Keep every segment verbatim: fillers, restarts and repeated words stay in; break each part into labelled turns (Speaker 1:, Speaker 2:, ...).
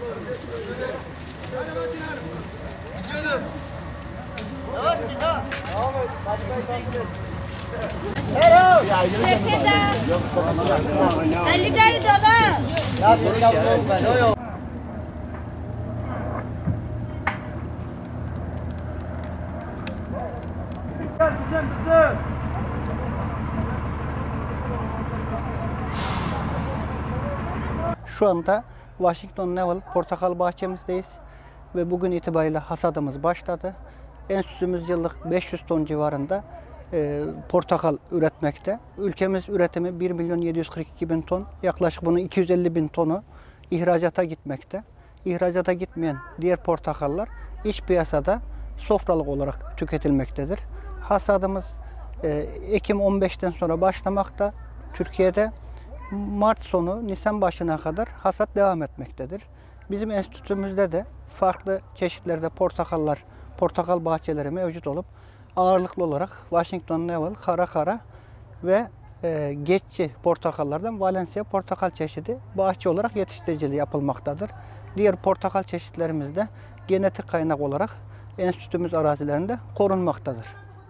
Speaker 1: Şu anda Washington Naval portakal bahçemizdeyiz ve bugün itibariyle hasadımız başladı. Enstitümüz yıllık beş yüz ton civarında e, portakal üretmekte. Ülkemiz üretimi bir milyon yedi yüz kırk iki bin ton, yaklaşık bunun iki yüz elli bin tonu ihracata gitmekte. İhracata gitmeyen diğer portakallar iç piyasada sofralık olarak tüketilmektedir. Hasadımız e, Ekim on beşten sonra başlamakta. Türkiye'de Mart sonu, Nisan başına kadar hasat devam etmektedir. Bizim enstitümüzde de farklı çeşitlerde portakallar, portakal bahçeleri mevcut olup ağırlıklı olarak Washington Naval, Kara Kara ve e, geççi portakallardan Valencia portakal çeşidi bahçe olarak yetiştiriciliği yapılmaktadır. Diğer portakal çeşitlerimiz de genetik kaynak olarak enstitümüz arazilerinde korunmaktadır.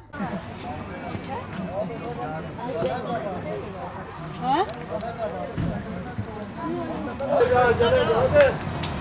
Speaker 1: Ha? Hadi, hadi, hadi.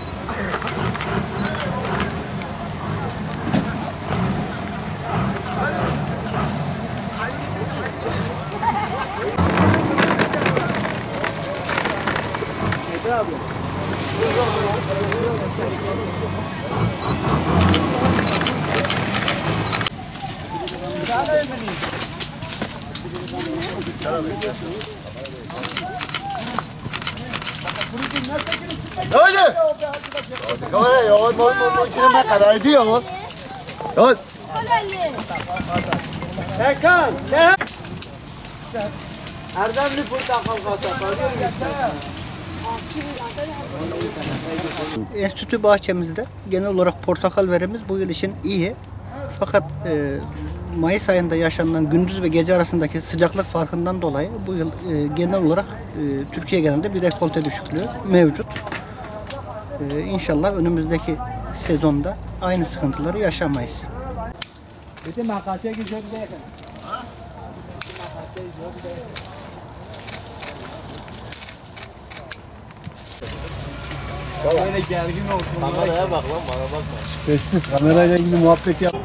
Speaker 2: Hadi, ya, mau mau sini makan aja ya, Hod. Tekan, tekan. Erdemli portakal kasabı.
Speaker 1: Enstitü bahçemizde genel olarak portakal verimimiz bu yıl için iyi. Fakat e, Mayıs ayında yaşanılan gündüz ve gece arasındaki sıcaklık farkından dolayı bu yıl e, genel olarak e, Türkiye genelinde bir rekolte düşüklüğü mevcut. E, İnşallah önümüzdeki sezonda aynı sıkıntıları yaşamayız.
Speaker 2: Böyle gergin olsun. Kameraya bak lan, bana bakma.
Speaker 3: Sessiz, kamerayla ilgili muhabbet yap.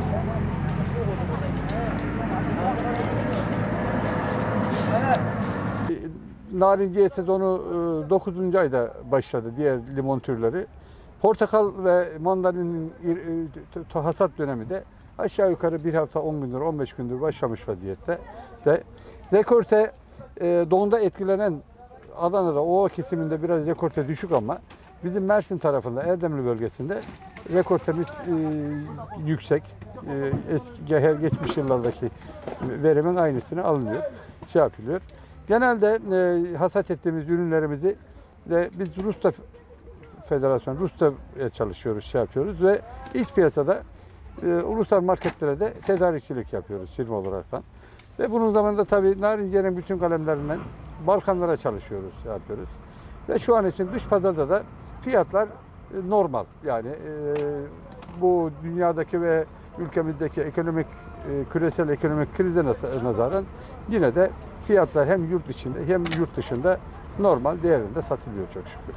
Speaker 3: Narinciye sezonu dokuzuncu ayda başladı, diğer limon türleri. Portakal ve mandalinin hasat dönemi de aşağı yukarı bir hafta on gündür, on beş gündür başlamış vaziyette. De rekorte doğumda etkilenen Adana'da, Ova kesiminde biraz rekorte düşük ama bizim Mersin tarafında, Erdemli bölgesinde rekortemiz e, yüksek. E, eski, geçmiş yıllardaki verimin aynısını alınıyor, şey yapılıyor. Genelde e, hasat ettiğimiz ürünlerimizi de biz Rusta Federasyon, Rusta'ya çalışıyoruz, şey yapıyoruz ve iç piyasada e, ulusal marketlere de tedarikçilik yapıyoruz firma olaraktan. Ve bunun zamanında tabii Narinciye'nin bütün kalemlerinden Balkanlara çalışıyoruz, şey yapıyoruz. Ve şu an için dış pazarda da fiyatlar e, normal. Yani e, bu dünyadaki ve ülkemizdeki ekonomik, e, küresel ekonomik krize nazaran yine de fiyatlar hem yurt içinde hem yurt dışında normal değerinde satılıyor çok şükür.